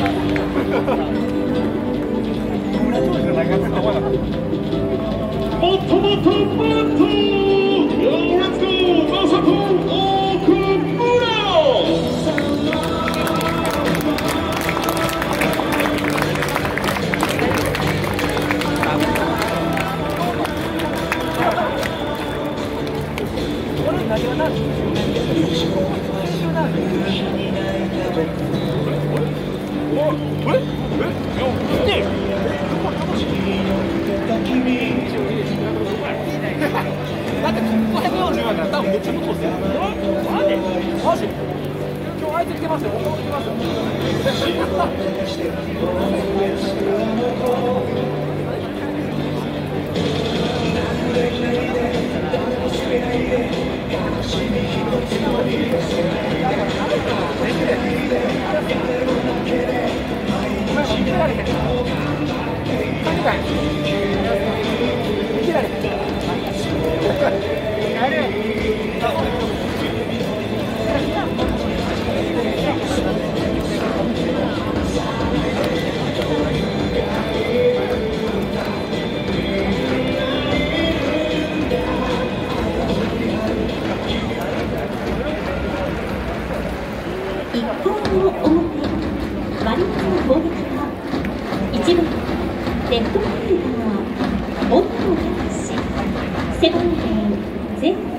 だって540万なら多分めっちゃことですよ。マジ？マジ？今日あいつ来てますよ。岡本来てますよ。 一方の表、マリンの攻撃は1番レフトフィールダー、大野隆、背番号0